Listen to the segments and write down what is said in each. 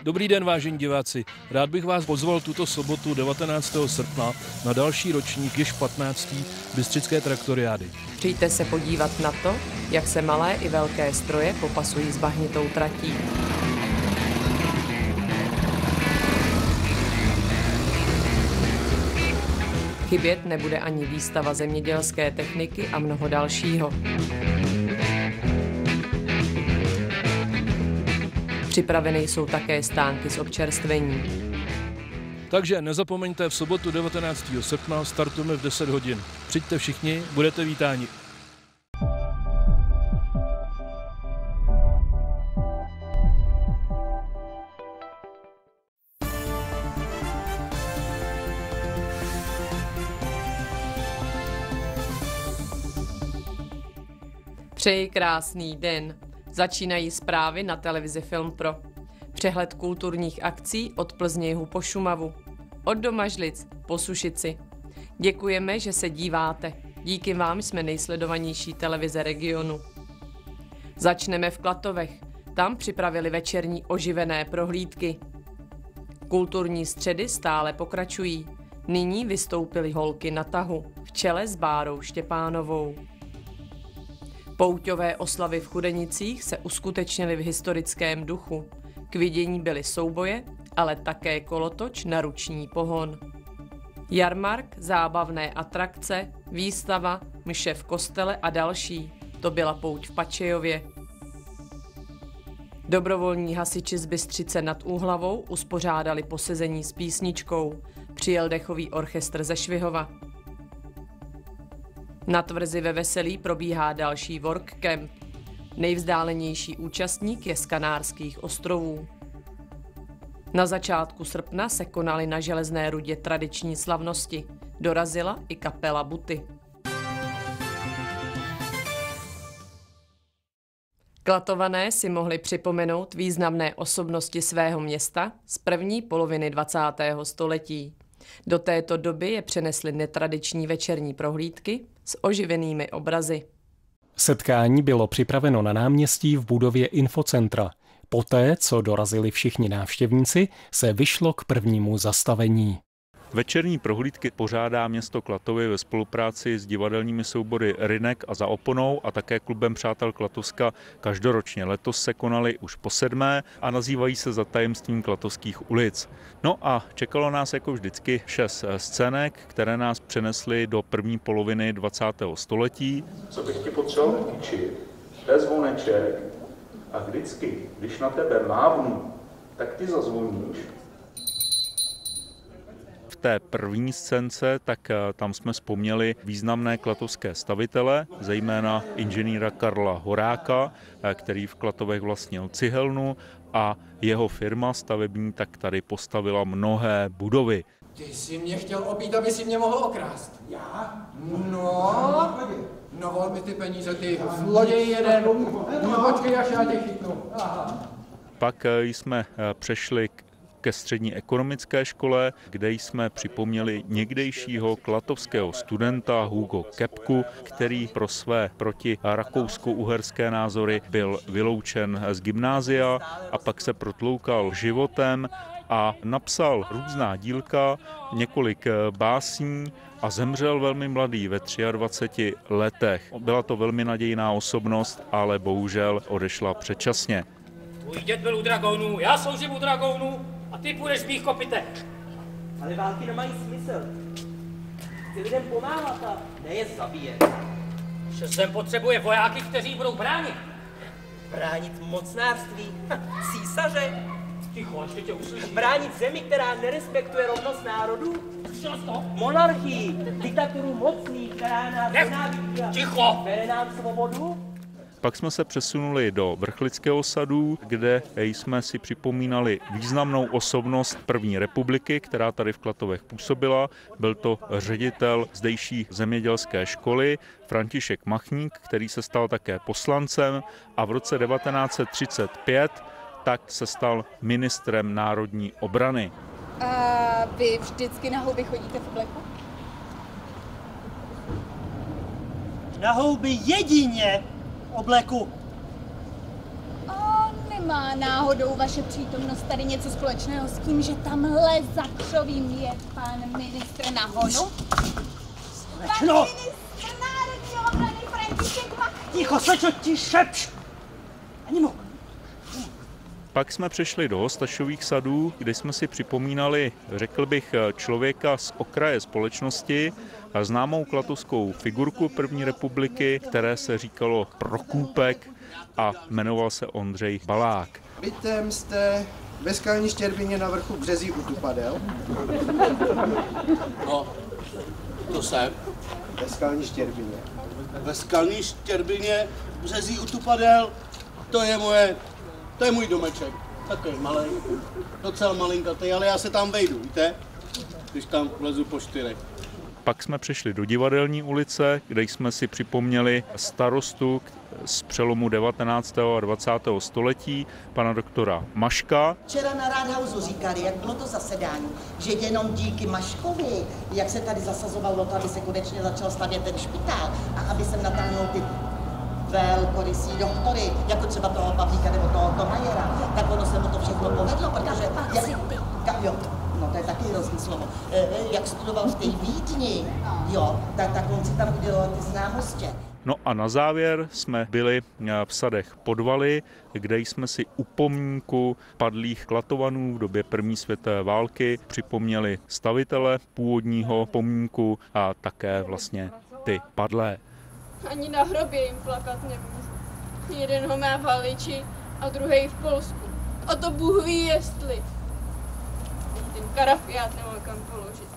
Dobrý den, vážení diváci. Rád bych vás pozval tuto sobotu 19. srpna na další ročník, již 15. Bystřické traktoriády. Přijďte se podívat na to, jak se malé i velké stroje popasují s bahnitou tratí. Chybět nebude ani výstava zemědělské techniky a mnoho dalšího. Připraveny jsou také stánky s občerstvením. Takže nezapomeňte, v sobotu 19. srpna startujeme v 10 hodin. Přijďte všichni, budete vítáni. Přeji krásný den. Začínají zprávy na televizi Film Pro. Přehled kulturních akcí od Plzně jihu po Šumavu. Od Domažlic po Sušici. Děkujeme, že se díváte. Díky vám jsme nejsledovanější televize regionu. Začneme v Klatovech. Tam připravili večerní oživené prohlídky. Kulturní středy stále pokračují. Nyní vystoupily holky na tahu v čele s Bárou Štěpánovou. Pouťové oslavy v Chudenicích se uskutečnily v historickém duchu. K vidění byly souboje, ale také kolotoč na ruční pohon. Jarmark, zábavné atrakce, výstava, mše v kostele a další. To byla pouť v Pačejově. Dobrovolní hasiči z Bystřice nad Úhlavou uspořádali posezení s písničkou. Přijel dechový orchestr ze Švihova. Na tvrzi ve Veselí probíhá další workcamp. Nejvzdálenější účastník je z Kanárských ostrovů. Na začátku srpna se konaly na Železné Rudě tradiční slavnosti. Dorazila i kapela Buty. Klatované si mohli připomenout významné osobnosti svého města z první poloviny 20. století. Do této doby je přenesly netradiční večerní prohlídky s oživenými obrazy. Setkání bylo připraveno na náměstí v budově Infocentra. Poté, co dorazili všichni návštěvníci, se vyšlo k prvnímu zastavení. Večerní prohlídky pořádá město Klatovy ve spolupráci s divadelními soubory Rynek a Za oponou a také klubem Přátel Klatovska každoročně. Letos se konaly už po 7. a nazývají se Za tajemstvím klatovských ulic. No a čekalo nás jako vždycky 6 scének, které nás přenesly do první poloviny 20. století. Co bych ti potřeboval vytyčit, to je zvoneček a vždycky, když na tebe mávnu, tak ty zazvoníš. V té první scénce, tak tam jsme vzpomněli významné klatovské stavitele, zejména inženýra Karla Horáka, který v Klatovech vlastnil cihelnu a jeho firma stavební tak tady postavila mnohé budovy. Ty jsi mě chtěl obít, aby si mě mohl okrást. Já? No vol mi ty peníze, ty zloděj jeden. No počkej, až já tě chytnu. Aha. Pak jsme přešli ke střední ekonomické škole, kde jsme připomněli někdejšího klatovského studenta Hugo Kepku, který pro své proti rakousko-uherské názory byl vyloučen z gymnázia a pak se protloukal životem a napsal různá dílka, několik básní a zemřel velmi mladý ve 23 letech. Byla to velmi nadějná osobnost, ale bohužel odešla předčasně. Tvůj děd byl u dragounů, já sloužím u dragounů a ty půjdeš v mých kopitech. Ale války nemají smysl. Chci lidem pomáhat a ne je zabíjet. Že zem potřebuje vojáky, kteří budou bránit. Bránit mocnářství, císaře. Ticho, ještě tě uslyším. Bránit zemi, která nerespektuje rovnost národů. Monarchii, diktaturu mocných, která nás nenávidí. Ticho! Bere nám svobodu. Pak jsme se přesunuli do Vrchlického sadu, kde jsme si připomínali významnou osobnost první republiky, která tady v Klatovech působila. Byl to ředitel zdejší zemědělské školy František Machník, který se stal také poslancem a v roce 1935 tak se stal ministrem národní obrany. A vy vždycky na houby chodíte v obleku? Na houby jedině obleku. A Má náhodou vaše přítomnost tady něco společného s tím, že tamhle za křovím je pan ministr na honu? Slečno! Pan ministr národní obrany František Mach... Ticho, slečno, tiše! Ani moc. Pak jsme přešli do Hostašových sadů, kde jsme si připomínali, řekl bych, člověka z okraje společnosti, známou klatovskou figurku první republiky, které se říkalo Prokůpek a jmenoval se Ondřej Balák. Bytem jste ve skalní štěrbině na vrchu Březí u Tupadel? No, to jsem. Ve skalní štěrbině. Ve skalní štěrbině Březí u Tupadel, to je můj domeček. Takový malý, docela malinkatý, ale já se tam vejdu, víte? Když tam vlezu po 4. Pak jsme přešli do Divadelní ulice, kde jsme si připomněli starostu z přelomu 19. a 20. století, pana doktora Maška. Včera na Rathauseu říkali, jak bylo to zasedání, že jenom díky Maškovi, jak se tady zasazovalo to, aby se konečně začal stavět ten špitál a aby se natáhnul ty velkorysí doktory, jako třeba toho Pavlíka nebo toho Tomajera, tak ono se mu to všechno povedlo, protože... No to je taky hrozný slovo. Jak studoval v té Vídni, jo, tak on si tam udělal ty známosti. No a na závěr jsme byli v sadech Podvaly, kde jsme si u pomníku padlých Klatovanů v době první světové války připomněli stavitele původního pomníku a také vlastně ty padlé. Ani na hrobě jim plakat nemůžu. Jeden ho má v Haliči a druhý v Polsku. A to Bůh ví jestli. Ten karafiát nemá kam položit.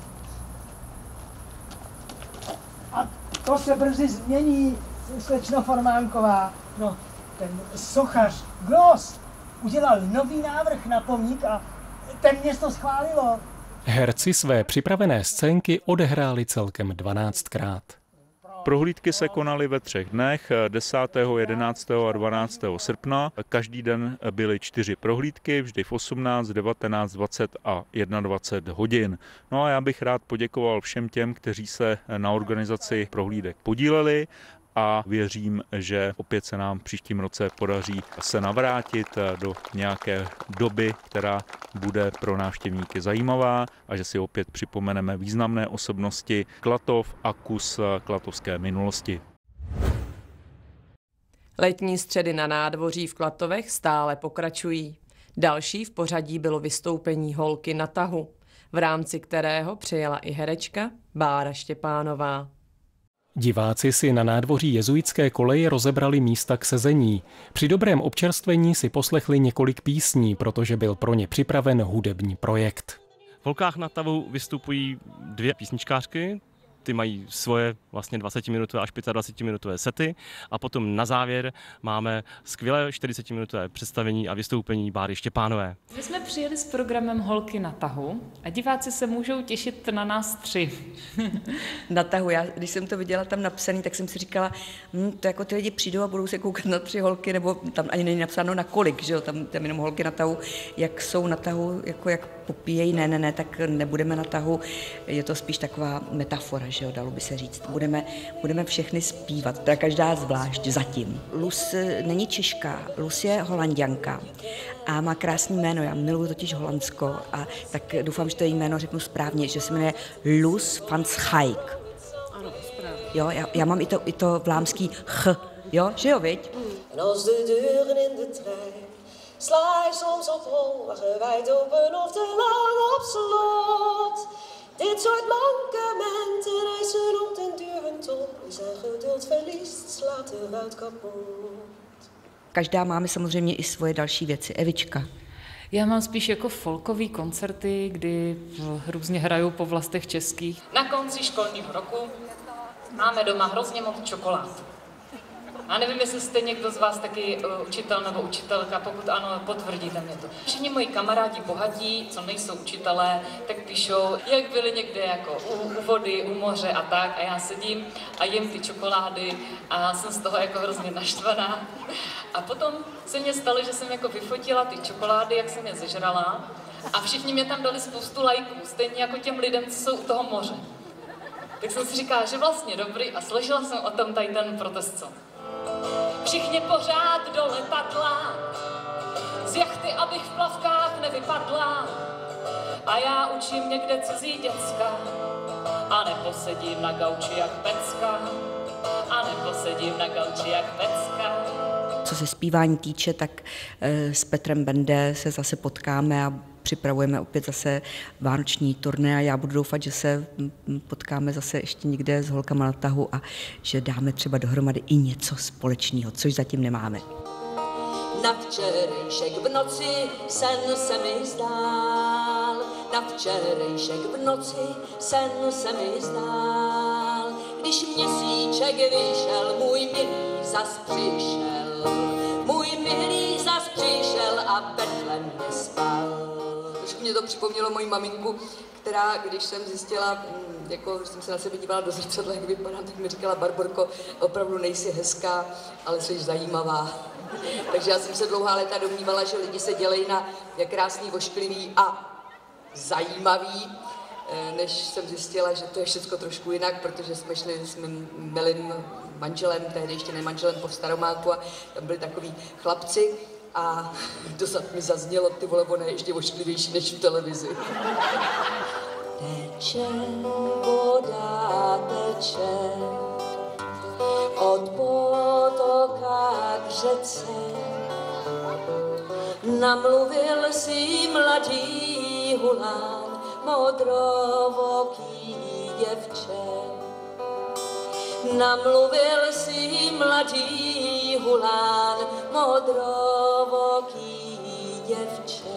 A to se brzy změní, slečno Formánková. No, ten sochař Gloss udělal nový návrh na pomník a ten město schválilo. Herci své připravené scénky odehráli celkem 12krát. Prohlídky se konaly ve 3 dnech, 10., 11. a 12. srpna. Každý den byly 4 prohlídky, vždy v 18, 19, 20 a 21 hodin. No a já bych rád poděkoval všem těm, kteří se na organizaci prohlídek podíleli a věřím, že opět se nám příštím roce podaří se navrátit do nějaké doby, která bude pro návštěvníky zajímavá a že si opět připomeneme významné osobnosti Klatov a kus klatovské minulosti. Letní středy na nádvoří v Klatovech stále pokračují. Další v pořadí bylo vystoupení Holky na tahu, v rámci kterého přijela i herečka Bára Štěpánová. Diváci si na nádvoří jezuitské koleje rozebrali místa k sezení. Při dobrém občerstvení si poslechli několik písní, protože byl pro ně připraven hudební projekt. V Holkách na tahu vystupují 2 písničkářky, ty mají svoje vlastně 20-minutové až 25-minutové sety a potom na závěr máme skvělé 40-minutové představení a vystoupení Báry Štěpánové. My jsme přijeli s programem Holky na tahu a diváci se můžou těšit na nás 3. Na tahu, já když jsem to viděla tam napsaný, tak jsem si říkala, to jako ty lidi přijdou a budou se koukat na 3 holky, nebo tam ani není napsáno na kolik, že jo, tam jenom holky na tahu, jak jsou na tahu, jako jak popíjejí, ne, tak nebudeme na tahu, je to spíš taková metafora, že jo, dalo by se říct. Budeme všechny zpívat, teda každá zvlášť zatím. Luz není Češka, Luz je Holanďanka a má krásný jméno, já miluji totiž Holandsko a tak doufám, že to její jméno řeknu správně, že se jmenuje Luz van Schaik. Ano, správně. Jo, já mám i to vlámský ch, jo, že jo, viď? En als de deuren in de trein sla je soms op hol, gewijd open of te lang op slot. Dit soort mankementen eisen op den duur hun top. Wie zijn geduld verliest, slaat de ruit kapot. Každá máme samozřejmě i svoje další věci. Evička. Já mám spíš jako folkový koncerty, kdy různě hrajou po vlastech českých. Na konci školního roku máme doma hrozně moc čokolád. A nevím, jestli jste někdo z vás taky učitel nebo učitelka, pokud ano, potvrdíte mě to. Všichni moji kamarádi bohatí, co nejsou učitelé, tak píšou, jak byli někde jako u vody, u moře a tak. A já sedím a jim ty čokolády a jsem z toho jako hrozně naštvaná. A potom se mně stalo, že jsem jako vyfotila ty čokolády, jak jsem je zežrala. A všichni mě tam dali spoustu lajků, stejně jako těm lidem, co jsou u toho moře. Tak jsem si říkala, že vlastně dobrý a slyšela jsem o tom tady ten protest. Všichni pořád do letadla, abych v plavkách nevypadla. A já učím někde cizí děcka. A neposedím na gauči jak pecka. A neposedím na gauči jak pecka. Co se zpívání týče, tak s Petrem Bende se zase potkáme a připravujeme opět zase vánoční turné a já budu doufat, že se potkáme zase ještě někde s holkama na tahu a že dáme třeba dohromady i něco společného, což zatím nemáme. Na včerejšek v noci sen se mi zdál, na včerejšek v noci sen se mi zdál, když měsíček vyšel, můj milý zas přišel, můj milý zas přišel a Betlem nespal. Trošku mě to připomnělo moji maminku, která, když jsem zjistila, jako jsem se na sebe dívala do zrcadla, jak vypadám, tak mi říkala: Barborko, opravdu nejsi hezká, ale jsi zajímavá. Takže já jsem se dlouhá léta domnívala, že lidi se dělají na krásný, ošklivý a zajímavý, než jsem zjistila, že to je všechno trošku jinak, protože jsme šli s mým milým manželem, tehdy ještě ne manželem, po Staromáku a tam byli takový chlapci a dozad mi zaznělo: ty vole, on je ještě ošklivější než v televizi. Teče voda, teče od potoka k řece. Namluvil si mladý hulán, modrovoký děvče. Namluvil si mladý hulán, modrovoký děvče.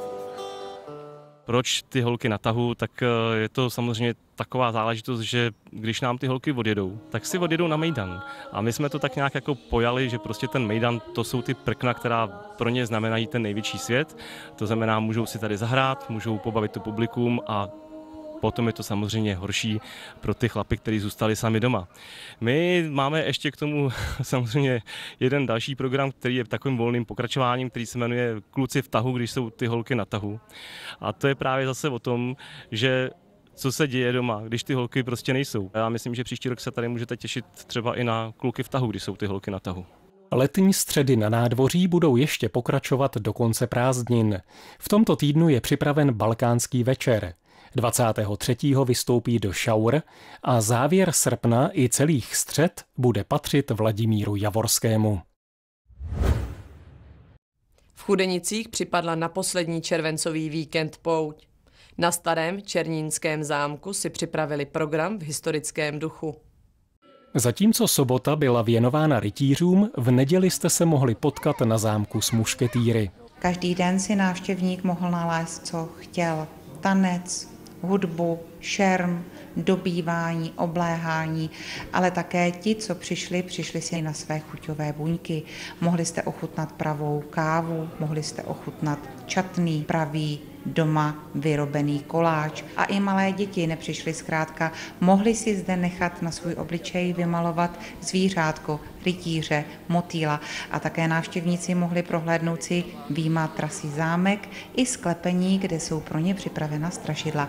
Proč ty holky na tahu, tak je to samozřejmě taková záležitost, že když nám ty holky odjedou, tak si odjedou na mejdan. A my jsme to tak nějak jako pojali, že prostě ten mejdan, to jsou ty prkna, která pro ně znamenají ten největší svět. To znamená, můžou si tady zahrát, můžou pobavit to publikum a potom je to samozřejmě horší pro ty chlapy, kteří zůstali sami doma. My máme ještě k tomu samozřejmě jeden další program, který je takovým volným pokračováním, který se jmenuje Kluci v tahu, když jsou ty holky na tahu. A to je právě zase o tom, že co se děje doma, když ty holky prostě nejsou. Já myslím, že příští rok se tady můžete těšit třeba i na Kluky v tahu, když jsou ty holky na tahu. Letní středy na nádvoří budou ještě pokračovat do konce prázdnin. V tomto týdnu je připraven Balkánský večer. 23. vystoupí do Šaur a závěr srpna i celých střed bude patřit Vladimíru Javorskému. V Chudenicích připadla na poslední červencový víkend pouť. Na starém Černínském zámku si připravili program v historickém duchu. Zatímco sobota byla věnována rytířům, v neděli jste se mohli potkat na zámku s mušketýry. Každý den si návštěvník mohl nalézt, co chtěl. Tanec, hudbu, šerm, dobývání, obléhání, ale také ti, co přišli si na své chuťové buňky. Mohli jste ochutnat pravou kávu, mohli jste ochutnat čatný, pravý, doma vyrobený koláč. A i malé děti nepřišly zkrátka, mohli si zde nechat na svůj obličej vymalovat zvířátko, rytíře, motýla a také návštěvníci mohli prohlédnout si výjima trasy zámek i sklepení, kde jsou pro ně připravena strašidla.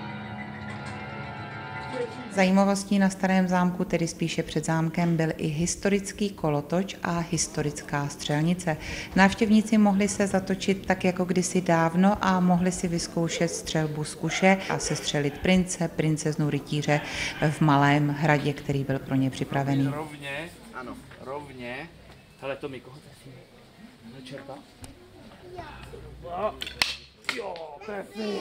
Zajímavostí na starém zámku, tedy spíše před zámkem, byl i historický kolotoč a historická střelnice. Návštěvníci mohli se zatočit tak jako kdysi dávno a mohli si vyzkoušet střelbu z kuše a sestřelit prince, princeznu, rytíře v malém hradě, který byl pro ně připravený. Rovně, ano, rovně. Hele, Tomi, koho trefíme? Čerpa? Jo, trefím.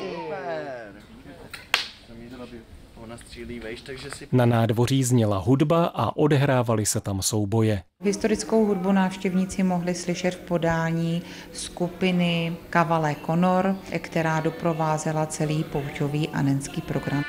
Na nádvoří zněla hudba a odehrávaly se tam souboje. Historickou hudbu návštěvníci mohli slyšet v podání skupiny Kavalé Konor, která doprovázela celý pouťový anenský program.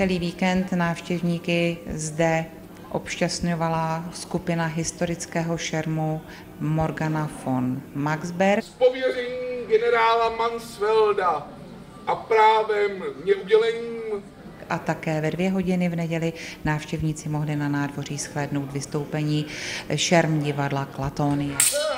Celý víkend návštěvníky zde obšťastňovala skupina historického šermu Morgana von Maxberg. Z pověření generála Mansfelda a právem mě udělením. A také ve 2 hodiny v neděli návštěvníci mohli na nádvoří shlédnout vystoupení šerm divadla Klatonie.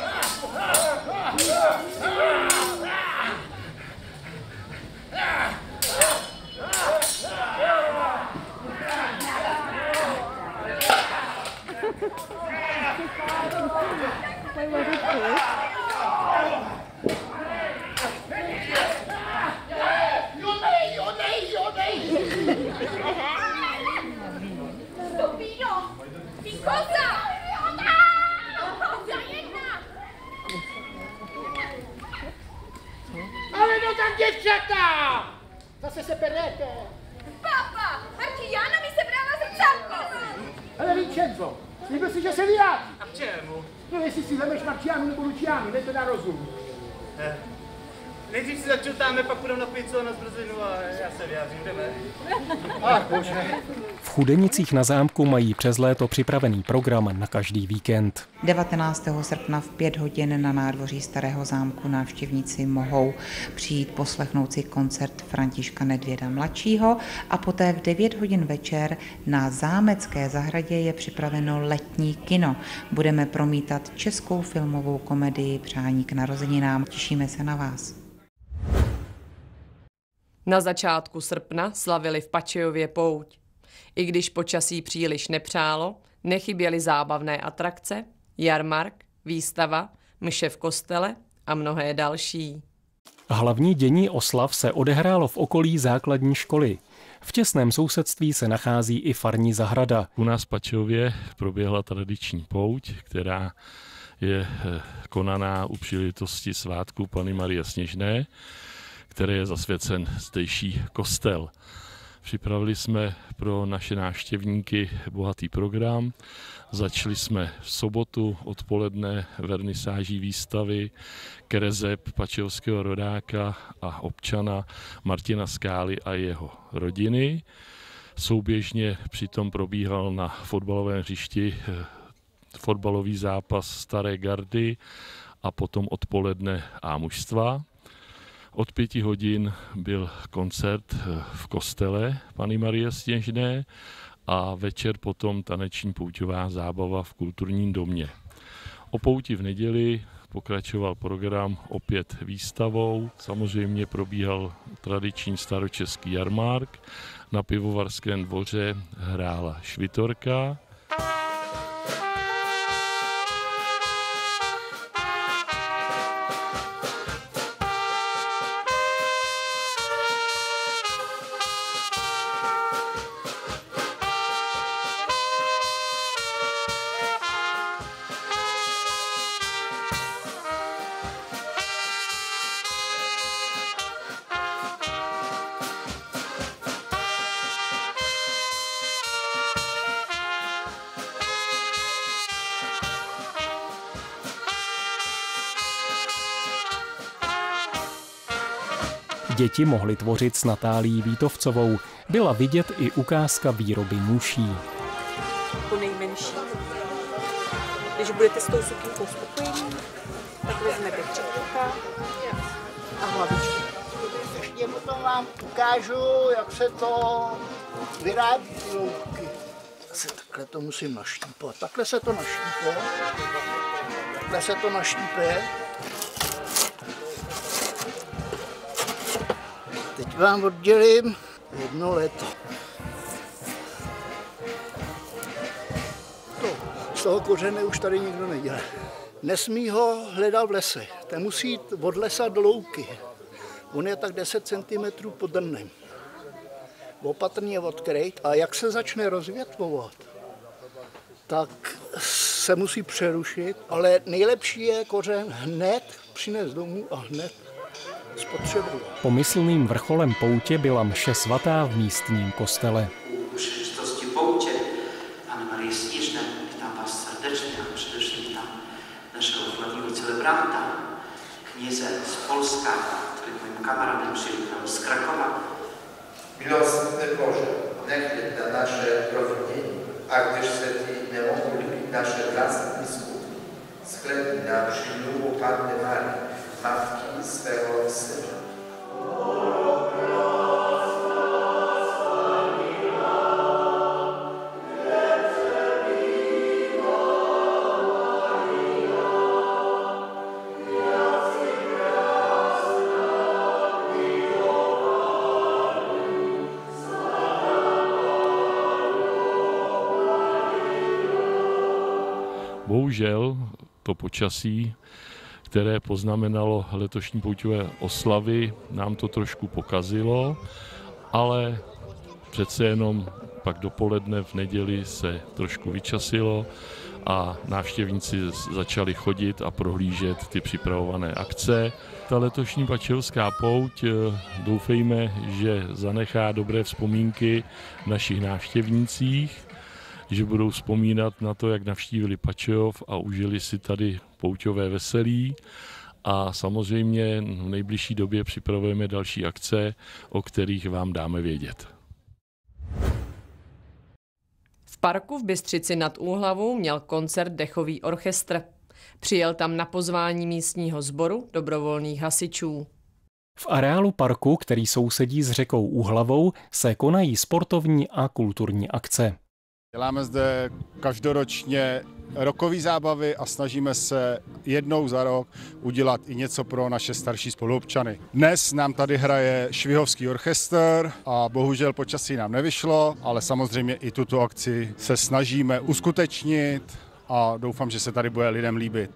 Ale no tam děvčata! Zase se perete. Papa, Marchiana mi sebrala zrcátko. Ale Vincenzo, slíbil si, že se vyjádří. A k čemu? No jestli si vemeš Marchianu nebo Lucianu, ne to na rozum. Nejdřív si začutáme, pak půjdeme na pizzu a na zbrzinu a já se vyjádřím, jdeme. Ach bože. V Chudenicích na zámku mají přes léto připravený program na každý víkend. 19. srpna v 5 hodin na nádvoří Starého zámku návštěvníci mohou přijít poslechnout si koncert Františka Nedvěda mladšího a poté v 9 hodin večer na Zámecké zahradě je připraveno letní kino. Budeme promítat českou filmovou komedii Přání k narozeninám. Těšíme se na vás. Na začátku srpna slavili v Pačejově pouť. I když počasí příliš nepřálo, nechyběly zábavné atrakce, jarmark, výstava, mše v kostele a mnohé další. Hlavní dění oslav se odehrálo v okolí základní školy. V těsném sousedství se nachází i farní zahrada. U nás v Pačejově proběhla tradiční pouť, která je konaná u příležitosti svátku Panny Marie Sněžné, které je zasvěcen zdejší kostel. Připravili jsme pro naše návštěvníky bohatý program. Začali jsme v sobotu odpoledne vernisáží výstavy kreseb pačejovského rodáka a občana Martina Skály a jeho rodiny. Souběžně přitom probíhal na fotbalovém hřišti fotbalový zápas Staré gardy a potom odpoledne A-mužstva. Od 5 hodin byl koncert v kostele Panny Marie Sněžné a večer potom taneční pouťová zábava v kulturním domě. O pouti v neděli pokračoval program opět výstavou. Samozřejmě probíhal tradiční staročeský jarmark. Na Pivovarském dvoře hrála Švitorka. Děti mohly tvořit s Natálií Vítovcovou. Byla vidět i ukázka výroby nůší. To nejmenší. Když budete s tou sukínkou spokojení, tak vezmete křepka a hlavičku. Ještě potom vám ukážu, jak se to vyrábí ty loutky. Zase takhle to musím naštípat. Takhle se to naštípe. Takhle se to naštípe. Teď vám oddělím 1 leto. Z toho kořene už tady nikdo nedělá. Nesmí ho hledat v lese. Ten musí jít od lesa do louky. On je tak 10 cm pod drnem. Opatrně odkryt a jak se začne rozvětvovat, tak se musí přerušit, ale nejlepší je kořen hned přinést domů a hned spotřebovat. Pomyslným vrcholem poutě byla mše svatá v místním kostele. U příležitosti poutě Panny Marie Sněžné vítám vás srdečně a především vítám našeho hlavního celebranta, kněze z Polska, který mým kamarádem přijel z Krakowa. Milosrdny Boże, nechlit na naše provinění, a když se ty nemohou líbit naše vlastní skutky, shlédni na přímluvu Panny Marii, matky svého syna. Bohužel to počasí, které poznamenalo letošní pouťové oslavy, nám to trošku pokazilo, ale přece jenom pak dopoledne v neděli se trošku vyčasilo a návštěvníci začali chodit a prohlížet ty připravované akce. Ta letošní Bačevská pouť, doufejme, že zanechá dobré vzpomínky v našich návštěvnících, že budou vzpomínat na to, jak navštívili Pačov a užili si tady pouťové veselí. A samozřejmě v nejbližší době připravujeme další akce, o kterých vám dáme vědět. V parku v Bystřici nad Úhlavou měl koncert dechový orchestr. Přijel tam na pozvání místního sboru dobrovolných hasičů. V areálu parku, který sousedí s řekou Úhlavou, se konají sportovní a kulturní akce. Děláme zde každoročně rokové zábavy a snažíme se jednou za rok udělat i něco pro naše starší spoluobčany. Dnes nám tady hraje Švihovský orchestr a bohužel počasí nám nevyšlo, ale samozřejmě i tuto akci se snažíme uskutečnit a doufám, že se tady bude lidem líbit.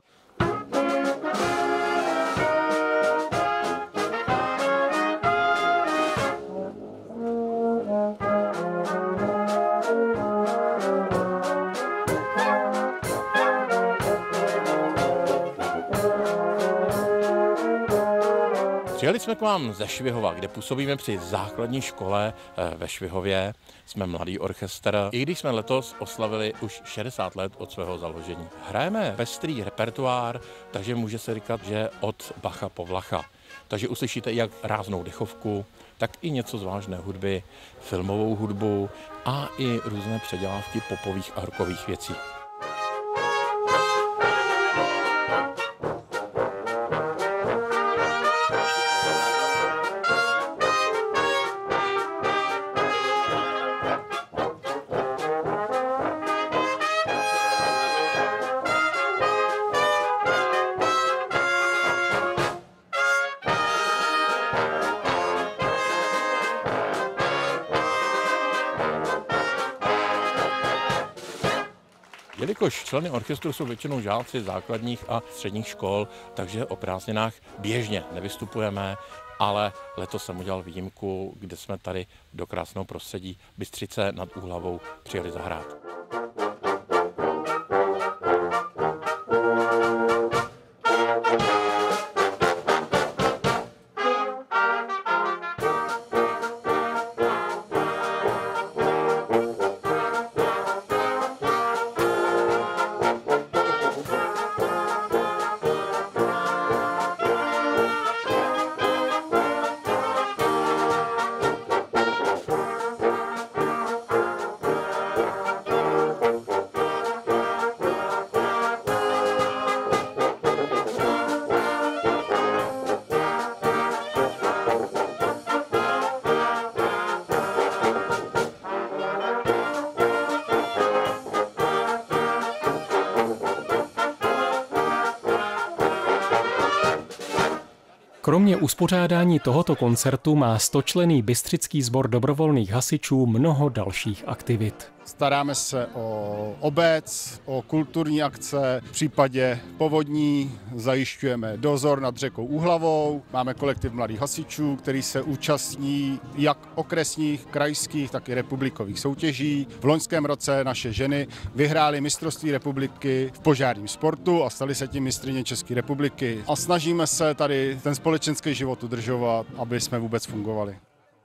Přijeli jsme k vám ze Švihova, kde působíme při základní škole ve Švihově. Jsme mladý orchestr, i když jsme letos oslavili už 60 let od svého založení. Hrajeme pestrý repertoár, takže může se říkat, že od Bacha po Vlacha. Takže uslyšíte jak ráznou dechovku, tak i něco z vážné hudby, filmovou hudbu a i různé předělávky popových a rockových věcí. Jelikož členy orchestru jsou většinou žáci základních a středních škol, takže o prázdninách běžně nevystupujeme, ale letos jsem udělal výjimku, kde jsme tady do krásného prostředí Bystřice nad Úhlavou přijeli zahrát. Kromě uspořádání tohoto koncertu má 100členný Bystřický sbor dobrovolných hasičů mnoho dalších aktivit. Staráme se o obec, o kulturní akce, v případě povodní zajišťujeme dozor nad řekou Úhlavou, máme kolektiv mladých hasičů, který se účastní jak okresních, krajských, tak i republikových soutěží. V loňském roce naše ženy vyhrály mistrovství republiky v požárním sportu a staly se tím mistryně České republiky. A snažíme se tady ten společenský život udržovat, aby jsme vůbec fungovali.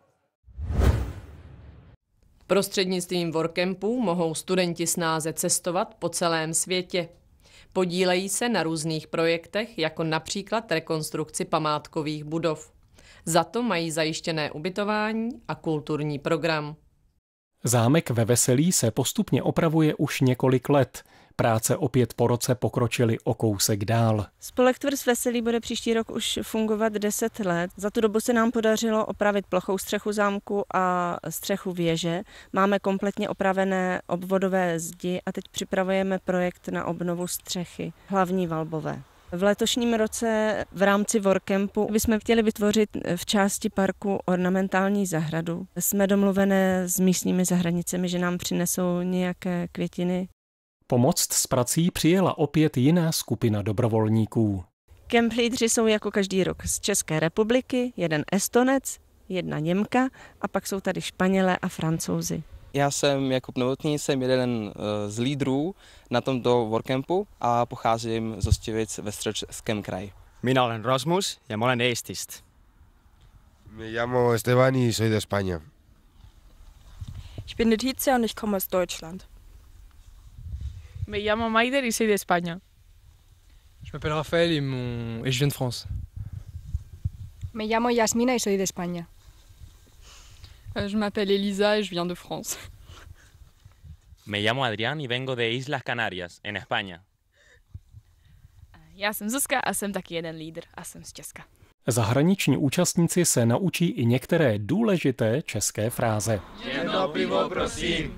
Prostřednictvím workcampů mohou studenti snáze cestovat po celém světě. Podílejí se na různých projektech, jako například rekonstrukci památkových budov. Za to mají zajištěné ubytování a kulturní program. Zámek ve Veselí se postupně opravuje už několik let. Práce opět po roce pokročily o kousek dál. Spolek Tvrz Veselí bude příští rok už fungovat 10 let. Za tu dobu se nám podařilo opravit plochou střechu zámku a střechu věže. Máme kompletně opravené obvodové zdi a teď připravujeme projekt na obnovu střechy, hlavní valbové. V letošním roce v rámci Workcampu bychom chtěli vytvořit v části parku ornamentální zahradu. Jsme domluvené s místními zahradnicemi, že nám přinesou nějaké květiny. Pomoct s prací přijela opět jiná skupina dobrovolníků. Camp lídři jsou jako každý rok z České republiky, jeden Estonec, jedna Němka a pak jsou tady Španělé a Francouzi. Já jsem Jakub Novotný, jsem jeden z lídrů na tomto Workcampu a pocházím z Ostivic ve Středočeském kraji. Mina olen Rasmus ja ma olen Eestist. Me llamo Esteban y soy de España. Ich bin Letizia und ich komme aus Deutschland. Me llamo Maider y soy de España. Je m'appelle Raphaël et je viens de France. Me llamo Yasmina y soy de España. Je m'appelle Elisa et je viens de France. Me llamo Adrián y vengo de Islas Canarias, en España. Já jsem Zuzka a jsem taky jeden lídr a jsem z Česka. Zahraniční účastníci se naučí i některé důležité české fráze. Jedno pivo, prosím.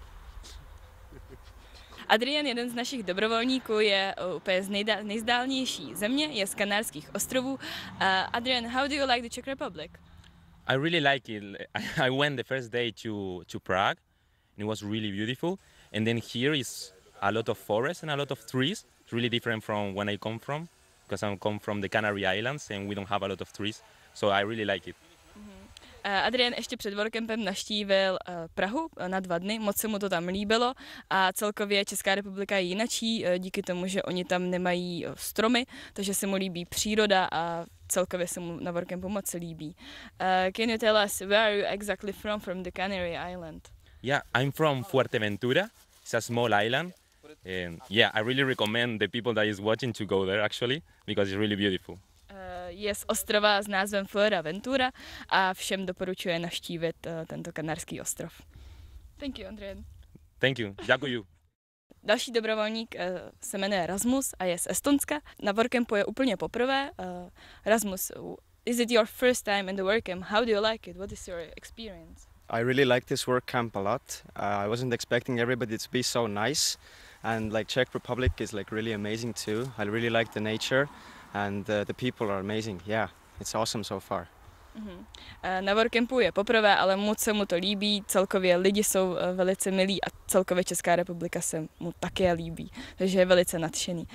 Adrian, jeden z našich dobrovolníků, je úplně z nejzdálnější země, je z Kanárských ostrovů. Adrian, how do you like the Czech Republic? I really like it. I went the first day to Prague, and it was really beautiful. And then here is a lot of forest and a lot of trees. It's really different from when I come from, because I come from the Canary Islands and we don't have a lot of trees. So I really like it. Adrian ještě před Workcampem navštívil Prahu na 2 dny, moc se mu to tam líbilo a celkově Česká republika je jinačí díky tomu, že oni tam nemají stromy, takže se mu líbí příroda a celkově se mu na Workcampu moc líbí. Can you tell us where are you exactly from the Canary Island? Yeah, I'm from Fuerteventura. It's a small island. And yeah, I really recommend the people that is watching to go there actually, because it's really beautiful. Je z ostrova s názvem Fuerteventura a všem doporučuje navštívit tento kanárský ostrov. Thank you, Andrian. Thank you. Děkuji. Další dobrovolník se jmenuje Rasmus a je z Estonska. Na Workcampu je úplně poprvé. Rasmus, is it your first time in the Workcamp? How do you like it? What is your experience? I really like this Workcamp a lot. I wasn't expecting everybody to be so nice, and like Czech Republic is like really amazing too. I really like the nature. And the people are amazing. Yeah, it's awesome so far. Na Workcampu je poprvé, ale moc se mu to líbí. Celkově lidi jsou velice milí a celkově Česká republika se mu také líbí, takže je velice nadšený.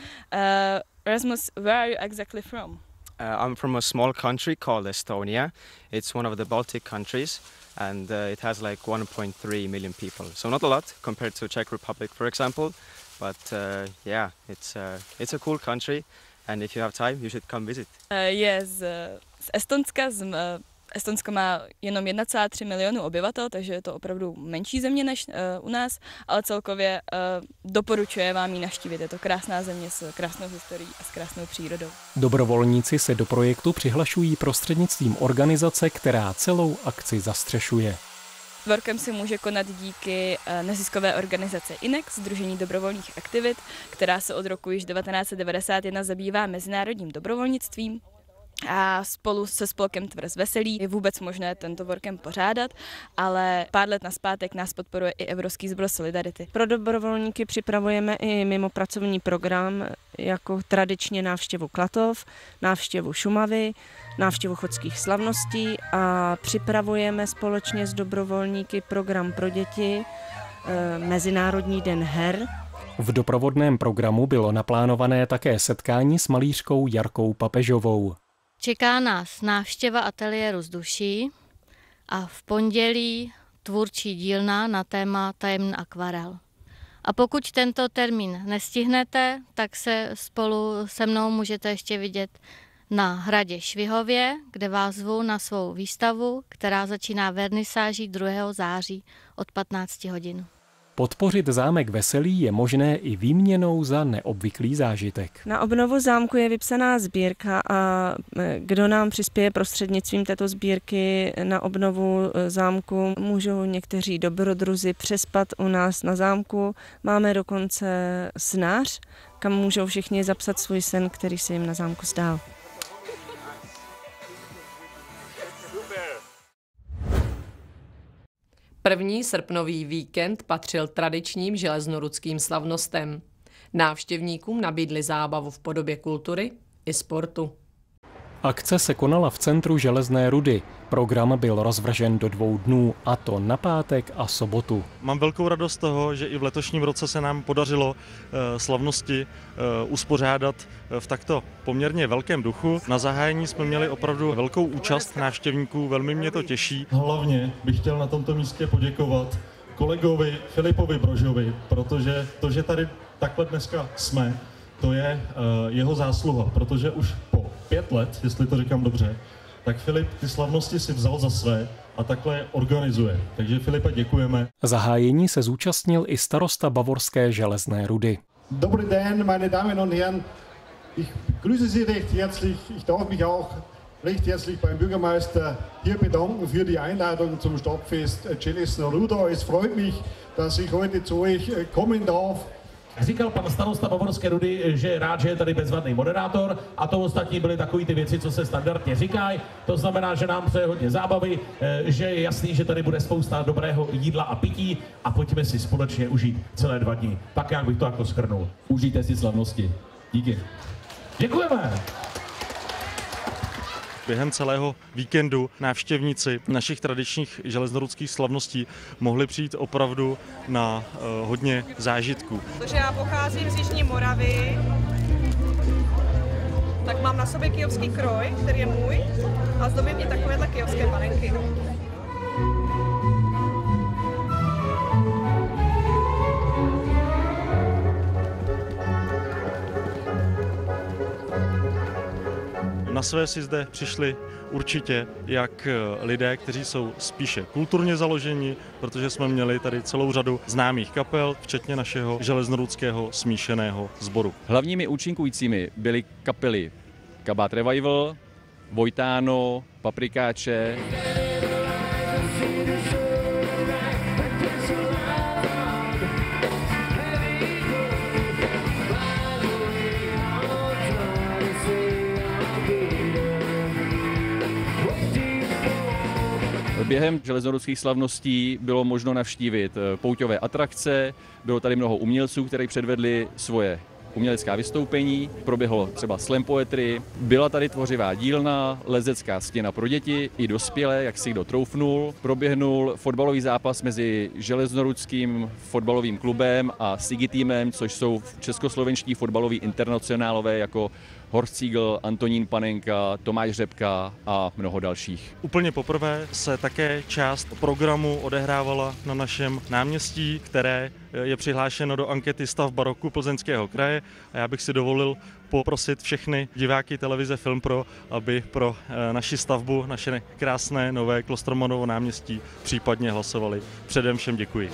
Rasmus, where are you exactly from? I'm from a small country called Estonia. It's one of the Baltic countries, and it has like 1.3 million people. So not a lot compared to Czech Republic, for example, but yeah, it's a cool country. And if you have time, you should come visit. Je z Estonska. Estonsko má jenom 1,3 milionu obyvatel, takže je to opravdu menší země než u nás, ale celkově doporučuje vám ji navštívit. Je to krásná země s krásnou historií a s krásnou přírodou. Dobrovolníci se do projektu přihlašují prostřednictvím organizace, která celou akci zastřešuje. Workcamp se může konat díky neziskové organizace INEX, Sdružení dobrovolných aktivit, která se od roku již 1991 zabývá mezinárodním dobrovolnictvím. A spolu se spolkem Tvrz Veselí je vůbec možné tento Workcamp pořádat, ale pár let nazpátek nás podporuje i Evropský sbor Solidarity. Pro dobrovolníky připravujeme i mimopracovní program jako tradičně návštěvu Klatov, návštěvu Šumavy, návštěvu chodských slavností a připravujeme společně s dobrovolníky program pro děti Mezinárodní den her. V doprovodném programu bylo naplánované také setkání s malířkou Jarkou Papežovou. Čeká nás návštěva ateliéru z duší a v pondělí tvůrčí dílna na téma tajemný akvarel. A pokud tento termín nestihnete, tak se spolu se mnou můžete ještě vidět na hradě Švihově, kde vás zvu na svou výstavu, která začíná vernisáží 2. září od 15 hodin. Podpořit zámek Veselí je možné i výměnou za neobvyklý zážitek. Na obnovu zámku je vypsaná sbírka a kdo nám přispěje prostřednictvím této sbírky na obnovu zámku, můžou někteří dobrodruzi přespat u nás na zámku. Máme dokonce snář, kam můžou všichni zapsat svůj sen, který se jim na zámku zdál. První srpnový víkend patřil tradičním železnorudským slavnostem. Návštěvníkům nabídli zábavu v podobě kultury i sportu. Akce se konala v centru Železné Rudy. Program byl rozvržen do 2 dnů, a to na pátek a sobotu. Mám velkou radost z toho, že i v letošním roce se nám podařilo slavnosti uspořádat v takto poměrně velkém duchu. Na zahájení jsme měli opravdu velkou účast návštěvníků, velmi mě to těší. Hlavně bych chtěl na tomto místě poděkovat kolegovi Filipovi Brožovi, protože to, že tady takhle dneska jsme, to je jeho zásluha, protože už po 5 let, jestli to říkám dobře, tak Filip ty slavnosti si vzal za své a takhle je organizuje. Takže Filipe, děkujeme. Zahájení se zúčastnil i starosta Bavorské Železné Rudy. Dobrý den, meine Damen und Herren. Ich grüße Sie recht herzlich. Ich darf mich auch recht herzlich beim Bürgermeister hier bedanken für die Einladung zum Stadtfest Železná Ruda. Es freut mich, dass ich heute zu euch kommen darf. Říkal pan starosta Bavorské Rudy, že je rád, že je tady bezvadný moderátor, a to ostatní byly takové ty věci, co se standardně říkají. To znamená, že nám přeje hodně zábavy, že je jasný, že tady bude spousta dobrého jídla a pití a pojďme si společně užít celé 2 dny. Tak jak bych to jako shrnul. Užijte si slavnosti. Díky. Děkujeme. Během celého víkendu návštěvníci našich tradičních železnorudských slavností mohli přijít opravdu na hodně zážitků. Protože já pocházím z Jižní Moravy, tak mám na sobě kyjovský kroj, který je můj, a zdobí mě takovéhle kyjovské panenky. Na své si zde přišli určitě jak lidé, kteří jsou spíše kulturně založeni, protože jsme měli tady celou řadu známých kapel, včetně našeho železnorudského smíšeného sboru. Hlavními účinkujícími byly kapely Kabát Revival, Vojtáno, Paprikáče. Během železnorudských slavností bylo možno navštívit pouťové atrakce, bylo tady mnoho umělců, kteří předvedli svoje umělecká vystoupení, proběhlo třeba slam poetry, byla tady tvořivá dílna, lezecká stěna pro děti i dospělé, jak si kdo troufnul, proběhnul fotbalový zápas mezi železnorudským fotbalovým klubem a Sigi týmem, což jsou českoslovenští fotbaloví internacionálové jako Horst Siegel, Antonín Panenka, Tomáš Řepka a mnoho dalších. Úplně poprvé se také část programu odehrávala na našem náměstí, které je přihlášeno do ankety Stav baroku Plzeňského kraje, a já bych si dovolil poprosit všechny diváky televize Film Pro, aby pro naši stavbu, naše krásné nové Klostermanovo náměstí případně hlasovali. Předem všem děkuji.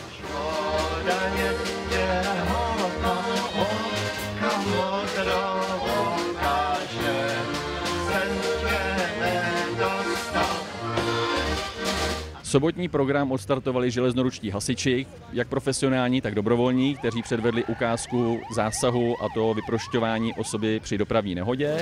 Sobotní program odstartovali železnoručtí hasiči, jak profesionální, tak dobrovolní, kteří předvedli ukázku zásahu, a to vyprošťování osoby při dopravní nehodě.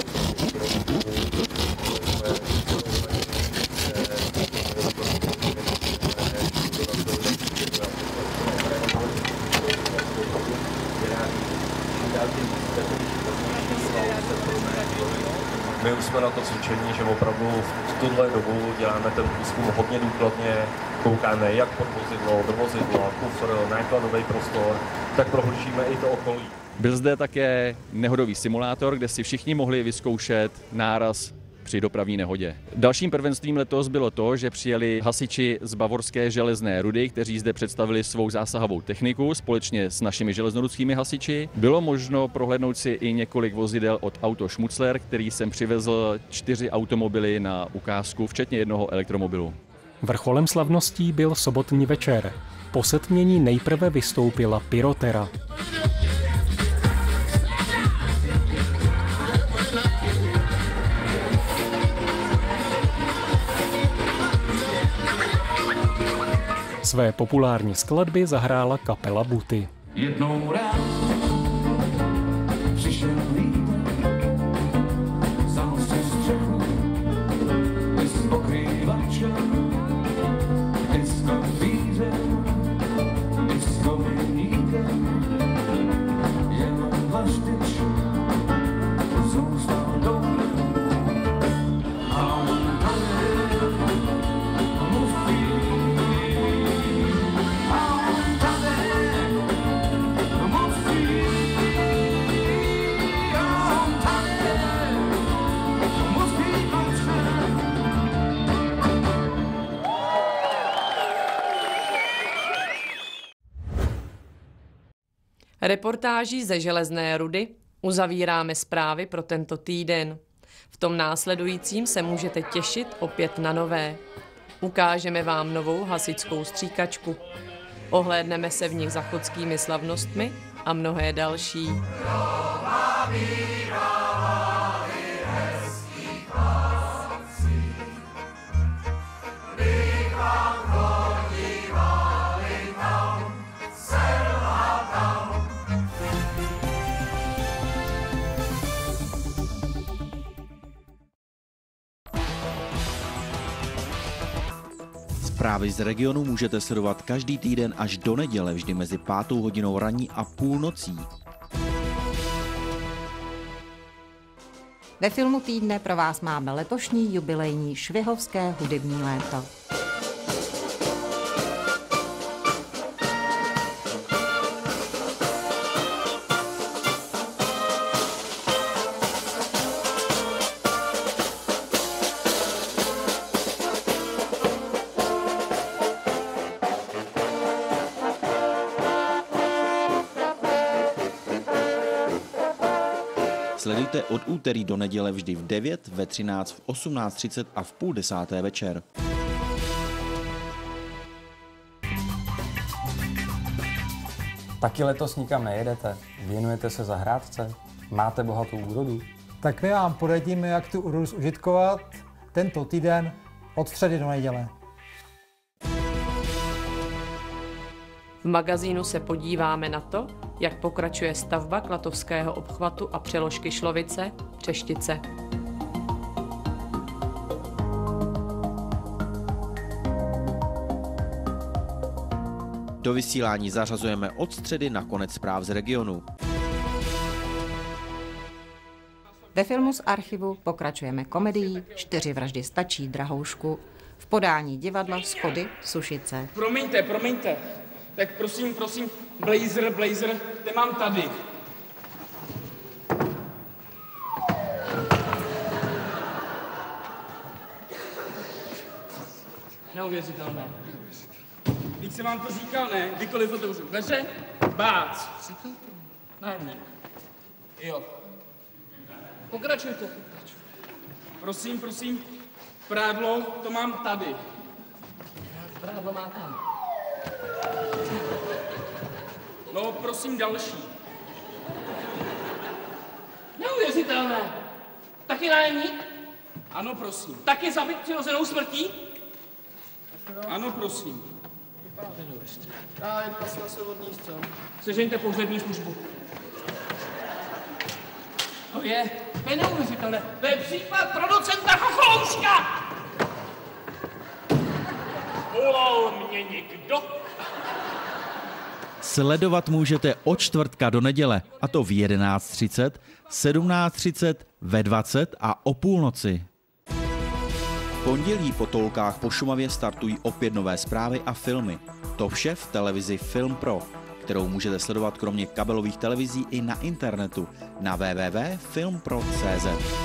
My už jsme na to cvičení, že opravdu v tuhle dobu děláme ten výzkum hodně důkladně, koukáme jak pod vozidlo, do vozidla, kufr, nákladový prostor, tak prohlížíme i to okolí. Byl zde také nehodový simulátor, kde si všichni mohli vyzkoušet náraz při dopravní nehodě. Dalším prvenstvím letos bylo to, že přijeli hasiči z Bavorské Železné Rudy, kteří zde představili svou zásahovou techniku společně s našimi železnorudskými hasiči. Bylo možno prohlédnout si i několik vozidel od Auto Schmutzler, který sem přivezl 4 automobily na ukázku, včetně jednoho elektromobilu. Vrcholem slavností byl sobotní večer. Po setmění nejprve vystoupila Pyrotera. Své populární skladby zahrála kapela Buty. Jednou ráno přišel vítr, vzal si střechu i z pokrývače, i s kotvířem, i s kominíkem, jenom vaštič zůstal dole. A on tady musí. Reportáží ze Železné Rudy uzavíráme zprávy pro tento týden. V tom následujícím se můžete těšit opět na nové. Ukážeme vám novou hasičskou stříkačku. Ohlédneme se v nich za chodskými slavnostmi a mnohé další. Zprávy z regionu můžete sledovat každý týden až do neděle, vždy mezi 5. hodinou ranní a půlnocí. Ve filmu týdne pro vás máme letošní jubilejní švihovské hudební léto. Sledujte od úterý do neděle vždy v 9, ve 13, v 18:30 a v 9:30 večer. Taky letos nikam nejedete? Věnujete se zahrádce? Máte bohatou úrodu? Tak my vám poradíme, jak tu úrodu zužitkovat tento týden od středy do neděle. V magazínu se podíváme na to, jak pokračuje stavba Klatovského obchvatu a přeložky Šlovice, Třeštice. Do vysílání zařazujeme od středy na konec zpráv z regionu. Ve filmu z archivu pokračujeme komedií 4 vraždy stačí Drahoušku v podání divadla Schody Sušice. Promiňte. Tak prosím, blazer, ten mám tady. Neuvěřitelné. Když jsem vám to říkal, ne? Kdykoliv otevřu dveře, bác. Nájemník. Jo. Pokračujte. Prosím, prádlo, to mám tady. Prádlo má tam. No, prosím, další. Neuvěřitelné. Taky nájemník? Ano, prosím. Taky zabit přirozenou smrtí? Ano, prosím. Já jen asi na svobodný střel. Sežeňte pohřební službu. To je neuvěřitelné. To je případ producenta Chocholouška! Volal mě někdo? Sledovat můžete od čtvrtka do neděle, a to v 11:30, 17:30, ve 20 a o půlnoci. V pondělí po Tolkách po Šumavě startují opět nové zprávy a filmy. To vše v televizi Film Pro, kterou můžete sledovat kromě kabelových televizí i na internetu na www.filmpro.cz.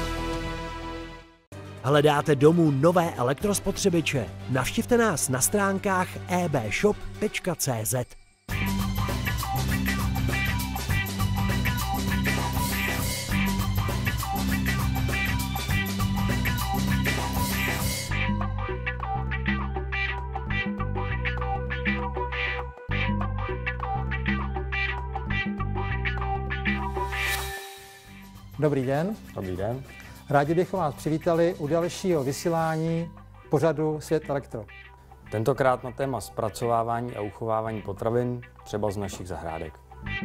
Hledáte domů nové elektrospotřebiče? Navštivte nás na stránkách ebshop.cz. Dobrý den. Dobrý den. Rádi bychom vás přivítali u dalšího vysílání pořadu Svět elektro. Tentokrát na téma zpracovávání a uchovávání potravin, třeba z našich zahrádek.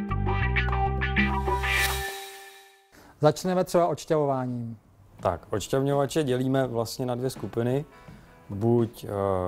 Začneme třeba odšťavováním. Tak, odšťavňovače dělíme vlastně na dvě skupiny. Buď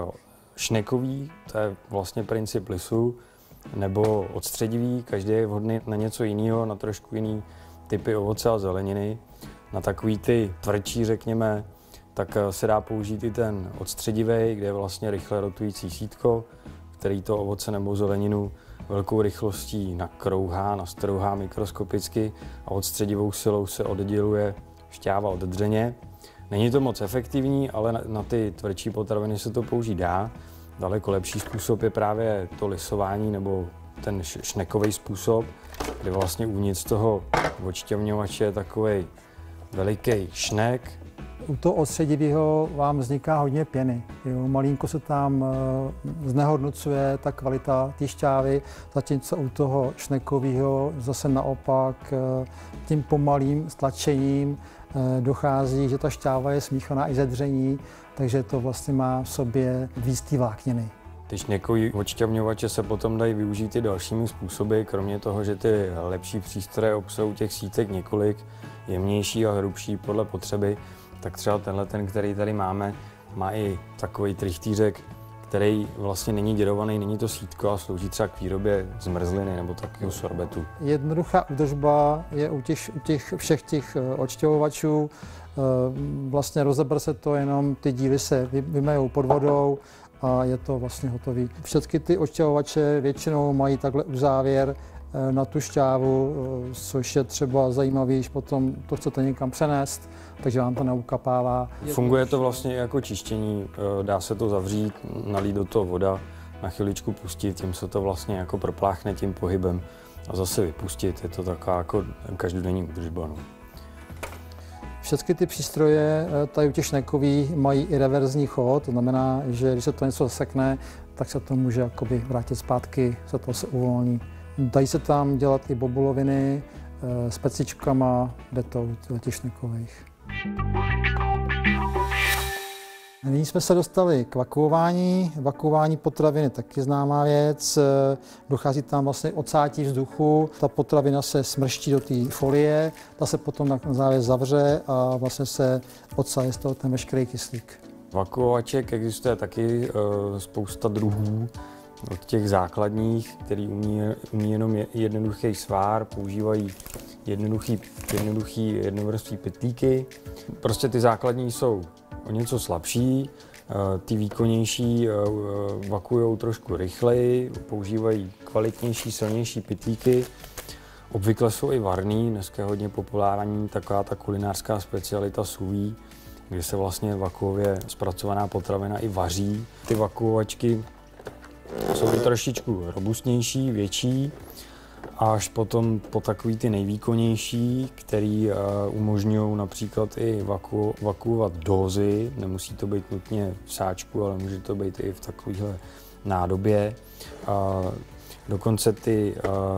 šnekový, to je vlastně princip lisu, nebo odstředivý, každý je vhodný na něco jiného, na trošku jiný typy ovoce a zeleniny. Na takový ty tvrdší, řekněme, tak se dá použít i ten odstředivý, kde je vlastně rychle rotující sítko, který to ovoce nebo zeleninu velkou rychlostí nakrouhá, nastrouhá mikroskopicky a odstředivou silou se odděluje šťáva od dřeně. Není to moc efektivní, ale na ty tvrdší potraviny se to použít dá. Daleko lepší způsob je právě to lisování nebo ten šnekový způsob, kdy vlastně uvnitř toho odšťavňovače je takový veliký šnek. U toho odstředivého vám vzniká hodně pěny. Jo, malinko se tam znehodnocuje ta kvalita té šťávy, zatímco u toho šnekového zase naopak tím pomalým stlačením dochází, že ta šťáva je smíchaná i ze dření, takže to vlastně má v sobě víc té vlákniny. Ty šněkový odšťavňovače se potom dají využít i dalšími způsoby, kromě toho, že ty lepší přístroje obsahují těch sítek několik, jemnější a hrubší podle potřeby, tak třeba tenhle, který tady máme, má i takový trichtýřek, který vlastně není děrovaný, není to sítko a slouží třeba k výrobě zmrzliny nebo takového sorbetu. Jednoduchá údržba je u všech těch odšťavovačů. Vlastně rozeber se to, jenom ty díly se vymejou pod vodou a je to vlastně hotový. Všechny ty odšťavovače většinou mají takhle uzávěr na tu šťávu, což je třeba zajímavé, když potom to chcete někam přenést, takže vám to neukapává. Funguje to vlastně jako čištění, dá se to zavřít, nalít do toho voda, na chviličku pustit, tím se to vlastně jako propláchne tím pohybem a zase vypustit. Je to taková jako každodenní údržba. No. Všechny ty přístroje tady u těch šnekových mají i reverzní chod, to znamená, že když se to něco zasekne, tak se to může jakoby vrátit zpátky, se to se uvolní. Dají se tam dělat i bobuloviny s pecičkama, jde to u těch šnekových. Nyní jsme se dostali k vakuování. Vakuování potraviny je taky známá věc. Dochází tam vlastně odsátí vzduchu, ta potravina se smrští do té folie, ta se potom na závěr zavře a vlastně se odsáje z toho ten veškerý kyslík. Vakuovaček existuje taky spousta druhů. Od těch základních, který umí jenom jednoduchý svár, používají jednovrství pytlíky. Prostě ty základní jsou o něco slabší, ty výkonnější vakujou trošku rychleji, používají kvalitnější, silnější pytlíky. Obvykle jsou i varný, dneska je hodně populární taková ta kulinářská specialita sous vide, kde se vlastně vakuově zpracovaná potravina i vaří. Ty vakuovačky jsou i trošičku robustnější, větší, až potom po takový ty nejvýkonnější, který umožňují například i vakuovat dózy. Nemusí to být nutně v sáčku, ale může to být i v takovéhle nádobě. Dokonce ty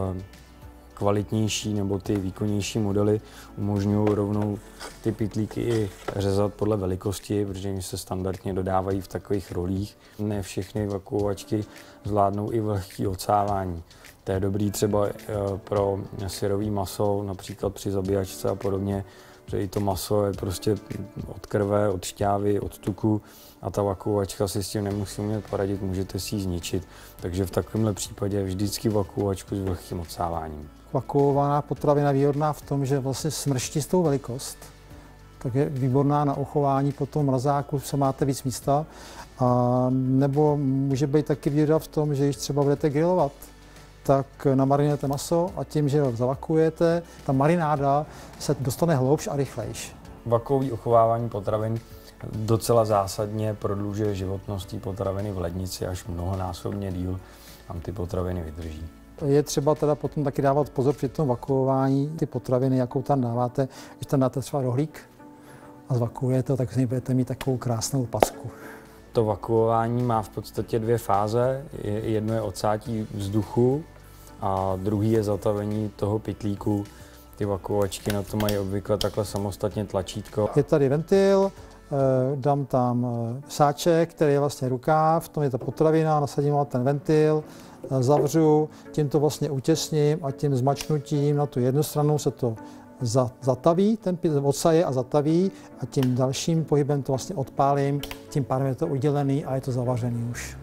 kvalitnější nebo ty výkonnější modely umožňují rovnou ty pytlíky i řezat podle velikosti, protože jim se standardně dodávají v takových rolích. Ne všechny vakuovačky zvládnou i vlhký odsávání. To je dobrý třeba pro syrový maso, například při zabíjačce a podobně, že i to maso je prostě od krve, od šťávy, od tuku a ta vakuovačka si s tím nemusí umět poradit, můžete si ji zničit. Takže v takovémhle případě vždycky vakuovačku s vlhkým odsáváním. Vakuovaná potravina je výhodná v tom, že vlastně smrští s tou velikost, tak je výborná na uchování potom mrazáku, co máte víc místa. A nebo může být taky výhoda v tom, že když třeba budete grilovat, tak namarinujete maso a tím, že ho zavakujete, ta marináda se dostane hloubš a rychlejš. Vakuové uchovávání potravin docela zásadně prodlužuje životnost té potraviny v lednici až mnohonásobně díl, tam ty potraviny vydrží. Je třeba teda potom taky dávat pozor při tom vakuování ty potraviny, jakou tam dáváte. Když tam dáte třeba rohlík a zvakuujete, tak z něj budete mít takovou krásnou packu. To vakuování má v podstatě dvě fáze. Jedno je odsátí vzduchu a druhý je zatavení toho pytlíku. Ty vakuovačky na to mají obvykle takhle samostatně tlačítko. Je tady ventil, dám tam sáček, který je vlastně rukáv, v tom je ta potravina, nasadím na ten ventil, zavřu, tím to vlastně utěsním a tím zmačknutím na tu jednu stranu se to zataví, ten odsaje a zataví a tím dalším pohybem to vlastně odpálím, tím pádem je to udělený a je to zavařený už.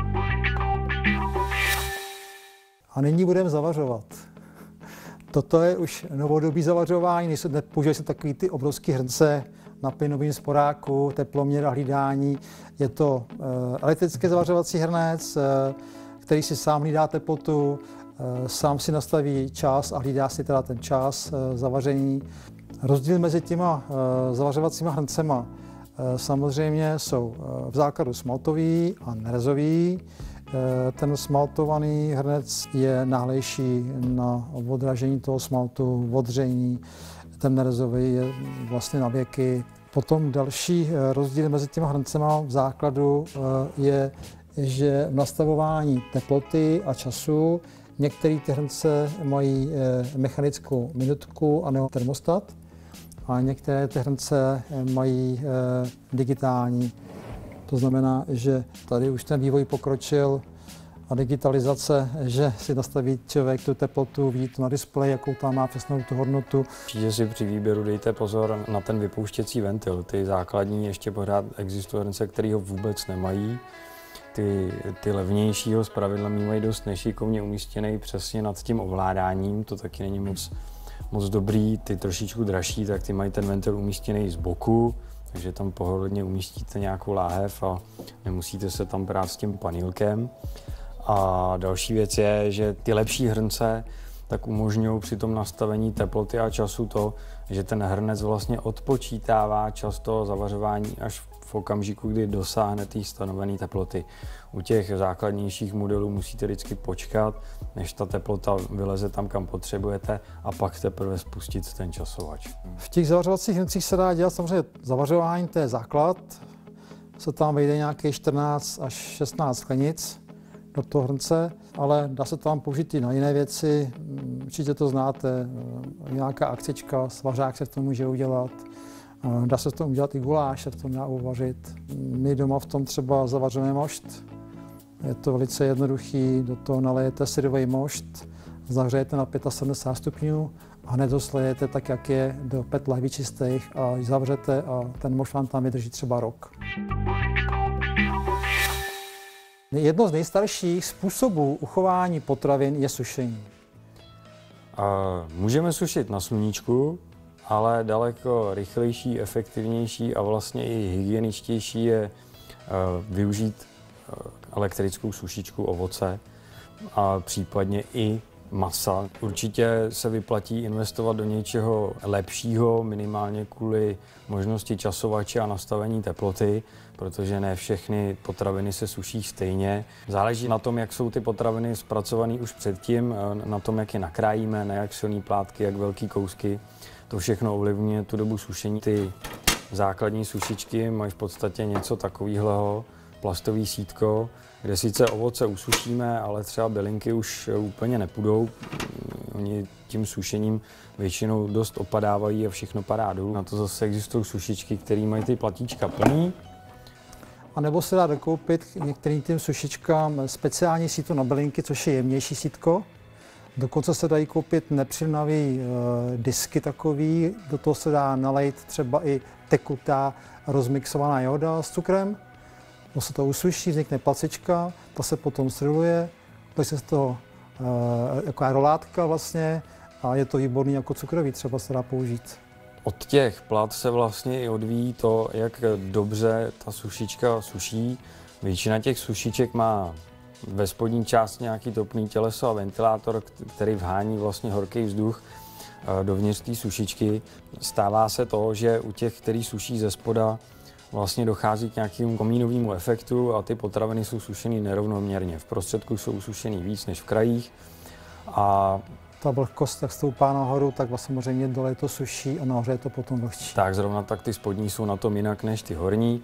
A nyní budeme zavařovat. Toto je už novodobí zavařování, nepoužívají se takový ty obrovské hrnce na plynovém sporáku, teploměr a hlídání. Je to elektrický zavařovací hrnec, který si sám hlídá teplotu, sám si nastaví čas a hlídá si teda ten čas zavaření. Rozdíl mezi těma zavařovacíma hrncema samozřejmě jsou v základu smaltový a nerezový. Ten smaltovaný hrnec je náhlejší na odražení toho smaltu, odření. Ten nerezový je vlastně na věky. Potom další rozdíl mezi těma hrncema v základu je, že v nastavování teploty a času některé ty hrnce mají mechanickou minutku a nebo termostat a některé ty hrnce mají digitální. To znamená, že tady už ten vývoj pokročil a digitalizace, že si nastaví člověk tu teplotu, vidí to na displeji, jakou tam má přesnou tu hodnotu. Určitě si při výběru dejte pozor na ten vypouštěcí ventil. Ty základní ještě pořád existují hrnce, které ho vůbec nemají. Ty levnějšího zpravidla mají dost nešikovně umístěný přesně nad tím ovládáním, to taky není moc dobrý. Ty trošičku dražší, tak ty mají ten ventil umístěný z boku, takže tam pohodlně umístíte nějakou láhev a nemusíte se tam brát s tím panýlkem. A další věc je, že ty lepší hrnce tak umožňují při tom nastavení teploty a času to, že ten hrnec vlastně odpočítává čas toho zavařování až v okamžiku, kdy dosáhne té stanovené teploty. U těch základnějších modelů musíte vždycky počkat, než ta teplota vyleze tam, kam potřebujete, a pak teprve spustit ten časovač. V těch zavařovacích hrncích se dá dělat samozřejmě zavařování, to je základ. Se tam vejde nějakých 14 až 16 sklenic do toho hrnce, ale dá se tam použít i na jiné věci. Určitě to znáte, nějaká akcička, svařák se v tom může udělat. Dá se v tom udělat i guláš, se v tom dá uvařit. My doma v tom třeba zavařujeme mošt. Je to velice jednoduchý, do toho nalejete syrový mošt, zahřejete na 75 stupňů a hned ho slejete tak, jak je, do PET lahví čistých a zavřete a ten mošt vám tam vydrží třeba rok. Jedno z nejstarších způsobů uchování potravin je sušení. Můžeme sušit na sluníčku, ale daleko rychlejší, efektivnější a vlastně i hygieničtější je využít elektrickou sušičku ovoce a případně i masa. Určitě se vyplatí investovat do něčeho lepšího, minimálně kvůli možnosti časovače a nastavení teploty, protože ne všechny potraviny se suší stejně. Záleží na tom, jak jsou ty potraviny zpracované už předtím, na tom, jak je nakrájíme, na jak silný plátky, jak velký kousky. To všechno ovlivňuje tu dobu sušení. Ty základní sušičky mají v podstatě něco takového, plastový sítko, kde sice ovoce usušíme, ale třeba bylinky už úplně nepůjdou. Oni tím sušením většinou dost opadávají a všechno padá dolů. Na to zase existují sušičky, které mají ty platíčka plný. A nebo se dá dokoupit některým tím sušičkám speciální sítko na bylinky, což je jemnější sítko. Dokonce se dají koupit nepřilnavý disky takový, do toho se dá nalejt třeba i tekutá rozmixovaná jóda s cukrem. To se to usuší, vznikne placička, ta se potom sriluje, to se z toho jako rolátka vlastně a je to výborný jako cukroví, třeba se dá použít. Od těch plat se vlastně i odvíjí to, jak dobře ta sušička suší. Většina těch sušiček má ve spodní části nějaký topný těleso a ventilátor, který vhání vlastně horký vzduch dovnitř té sušičky. Stává se to, že u těch, který suší ze spoda, vlastně dochází k nějakému komínovému efektu a ty potraviny jsou sušený nerovnoměrně. V prostředku jsou usušený víc než v krajích. A ta vlhkost, jak stoupá nahoru, tak vlastně samozřejmě dole to suší a nahoře je to potom vlhčí. Tak zrovna tak ty spodní jsou na tom jinak než ty horní.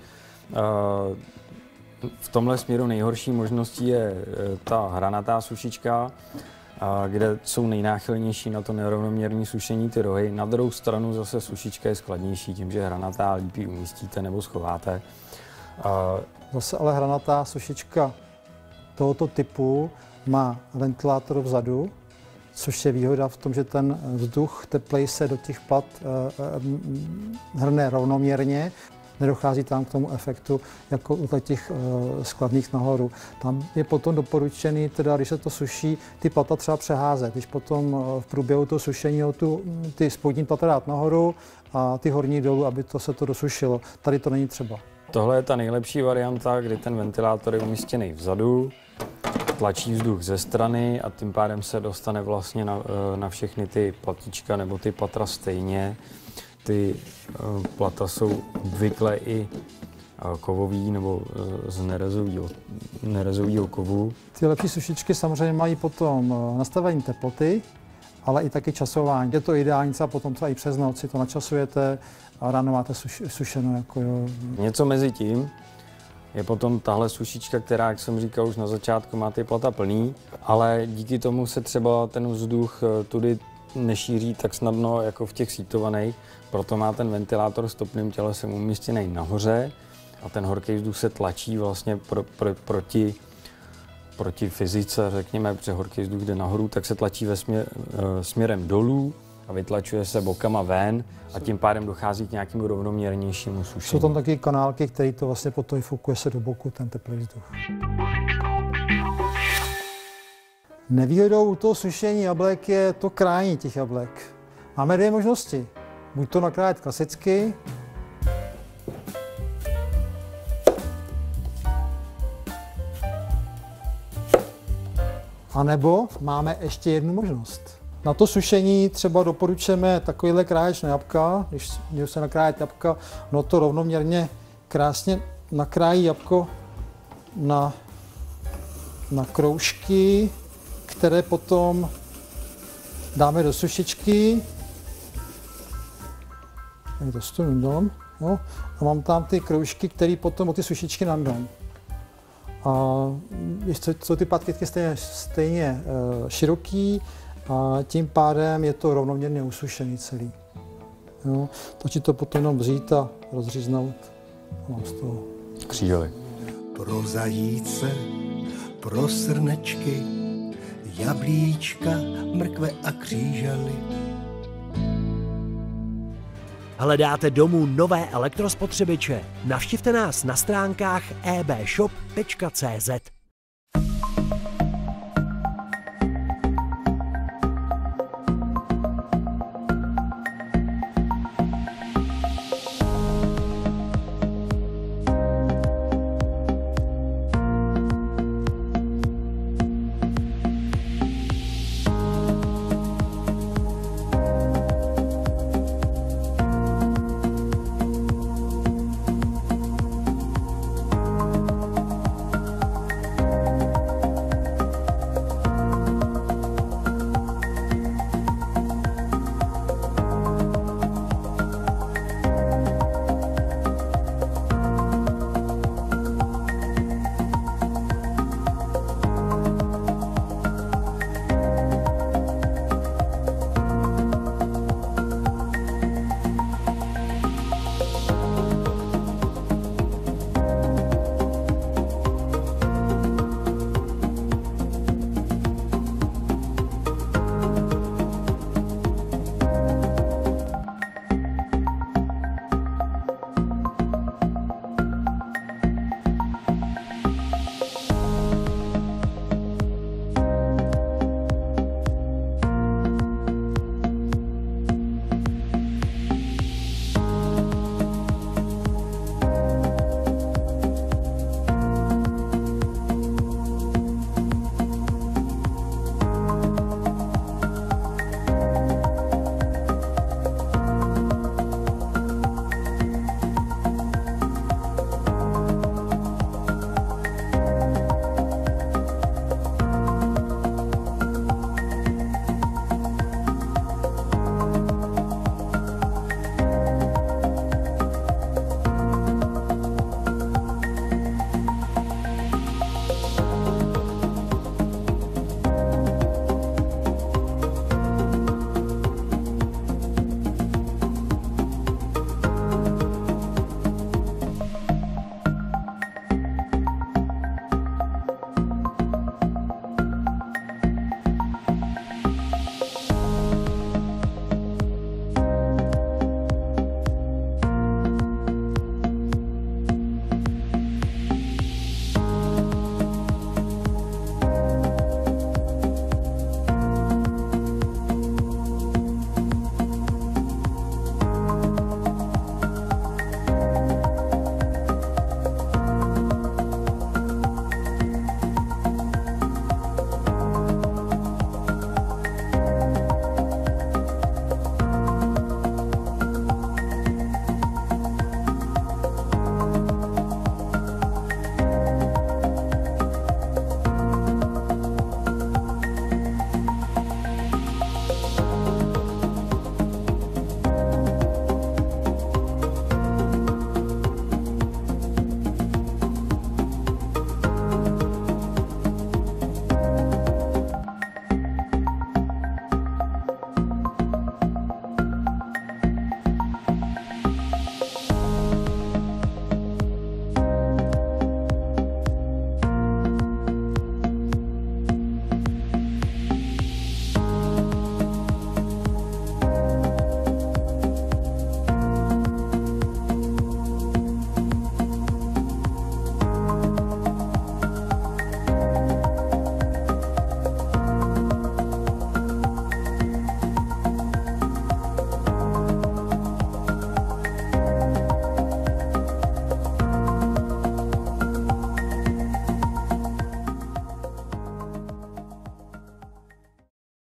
V tomhle směru nejhorší možností je ta hranatá sušička. kde jsou nejnáchylnější na to nerovnoměrné sušení ty rohy. Na druhou stranu zase sušička je skladnější tím, že hranatá líp ji umístíte nebo schováte. Zase ale hranatá sušička tohoto typu má ventilátor vzadu, což je výhoda v tom, že ten vzduch teplej se do těch plat hrne rovnoměrně. Nedochází tam k tomu efektu jako u těch skladných nahoru. Tam je potom doporučený, teda, když se to suší, ty plata třeba přeházet. Když potom v průběhu toho sušení ty spodní plata dát nahoru a ty horní dolů, aby se to dosušilo. Tady to není třeba. Tohle je ta nejlepší varianta, kdy ten ventilátor je umístěný vzadu, tlačí vzduch ze strany a tím pádem se dostane vlastně na všechny ty platíčka nebo ty patra stejně. Ty plata jsou obvykle i kovový nebo z nerezového kovu. Ty lepší sušičky samozřejmě mají potom nastavení teploty, ale i taky časování. Je to ideální a potom třeba i přes noc si to načasujete a ráno máte sušeno. Jako jo. Něco mezi tím je potom tahle sušička, která, jak jsem říkal, už na začátku má ty plata plný, ale díky tomu se třeba ten vzduch tudy nešíří tak snadno jako v těch sítovaných, proto má ten ventilátor s topným tělesem umístěný nahoře a ten horký vzduch se tlačí vlastně proti fyzice, řekněme, protože horký vzduch jde nahoru, tak se tlačí směrem dolů a vytlačuje se bokama ven a tím pádem dochází k nějakému rovnoměrnějšímu sušení. Jsou tam taky kanálky, které to vlastně potom fokuje se do boku, ten teplý vzduch. Nevýhodou u toho sušení jablek je to krájení těch jablek. Máme dvě možnosti. Buď to nakrájet klasicky, anebo máme ještě jednu možnost. Na to sušení třeba doporučujeme takovýhle kráječ na jabka. Když se nakrájet jabka, no to rovnoměrně krásně nakrájí jabko na kroužky, které potom dáme do sušičky. Tady to stům, no, a mám tam ty kroužky, které potom od ty sušičky nandám. A jsou ty platky stejně široký a tím pádem je to rovnoměrně usušený celý. Jo, takže to potom jenom vzít a rozříznout. Mám z toho křížely. Pro zajíce, pro srnečky, jablíčka, mrkve a křížely. Hledáte domů nové elektrospotřebiče? Navštivte nás na stránkách ebshop.cz.